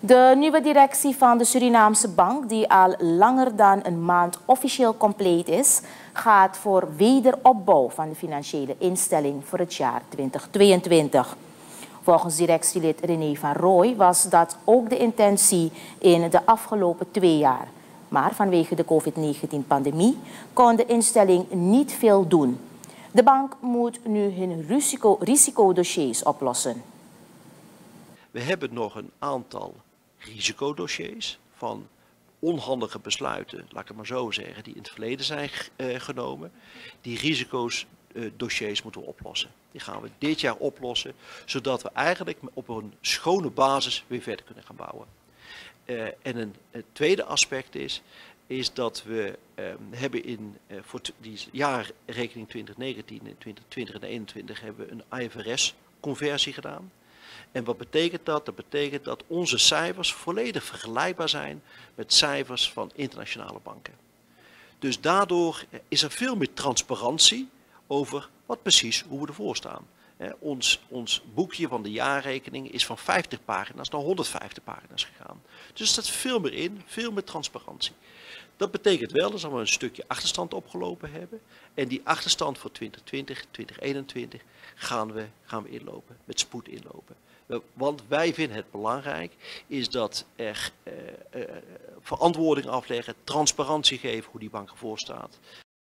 De nieuwe directie van de Surinaamse Bank, die al langer dan een maand officieel compleet is, gaat voor wederopbouw van de financiële instelling voor het jaar 2022. Volgens directielid René van Rooij was dat ook de intentie in de afgelopen 2 jaar. Maar vanwege de COVID-19-pandemie kon de instelling niet veel doen. De bank moet nu hun risicodossiers oplossen. We hebben nog een aantal risicodossiers van onhandige besluiten, laat ik het maar zo zeggen, die in het verleden zijn genomen. Die risicodossiers moeten we oplossen. Die gaan we dit jaar oplossen, zodat we eigenlijk op een schone basis weer verder kunnen gaan bouwen. En een tweede aspect is dat we hebben voor die jaarrekening 2019, 2020 en 2021 hebben we een IFRS-conversie gedaan. En wat betekent dat? Dat betekent dat onze cijfers volledig vergelijkbaar zijn met cijfers van internationale banken. Dus daardoor is er veel meer transparantie over wat precies hoe we ervoor staan. Ons boekje van de jaarrekening is van 50 pagina's naar 150 pagina's gegaan. Dus er staat veel meer in, veel meer transparantie. Dat betekent wel dat we een stukje achterstand opgelopen hebben. En die achterstand voor 2020, 2021 gaan we inlopen, met spoed inlopen. Want wij vinden het belangrijk is dat er verantwoording afleggen, transparantie geven hoe die bank ervoor staat.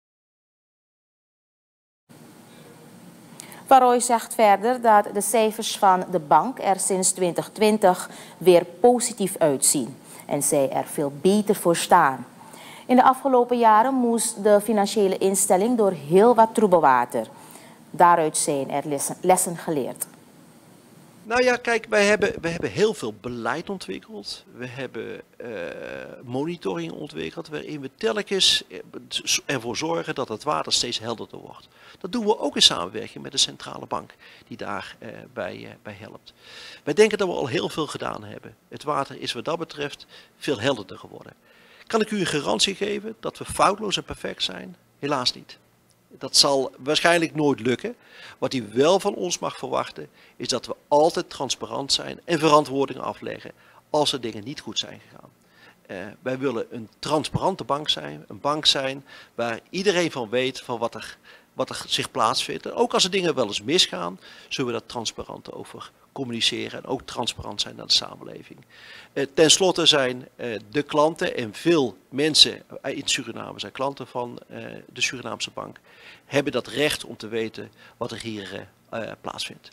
Van Rooij zegt verder dat de cijfers van de bank er sinds 2020 weer positief uitzien en zij er veel beter voor staan. In de afgelopen jaren moest de financiële instelling door heel wat troebel water. Daaruit zijn er lessen geleerd. Nou ja, kijk, we hebben heel veel beleid ontwikkeld. We hebben monitoring ontwikkeld waarin we telkens ervoor zorgen dat het water steeds helderder wordt. Dat doen we ook in samenwerking met de centrale bank die daarbij bij helpt. Wij denken dat we al heel veel gedaan hebben. Het water is wat dat betreft veel helderder geworden. Kan ik u een garantie geven dat we foutloos en perfect zijn? Helaas niet. Dat zal waarschijnlijk nooit lukken. Wat u wel van ons mag verwachten is dat we altijd transparant zijn en verantwoording afleggen als er dingen niet goed zijn gegaan. Wij willen een transparante bank zijn, een bank zijn waar iedereen van weet van wat er zich plaatsvindt. En ook als er dingen wel eens misgaan, zullen we daar transparant over communiceren en ook transparant zijn naar de samenleving. Ten slotte zijn de klanten en veel mensen in Suriname zijn klanten van de Surinaamse bank, hebben dat recht om te weten wat er hier plaatsvindt.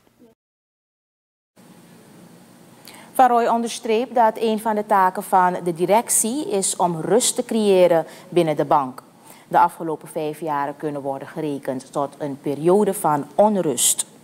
Van Rooij onderstreept dat een van de taken van de directie is om rust te creëren binnen de bank. De afgelopen 5 jaren kunnen worden gerekend tot een periode van onrust.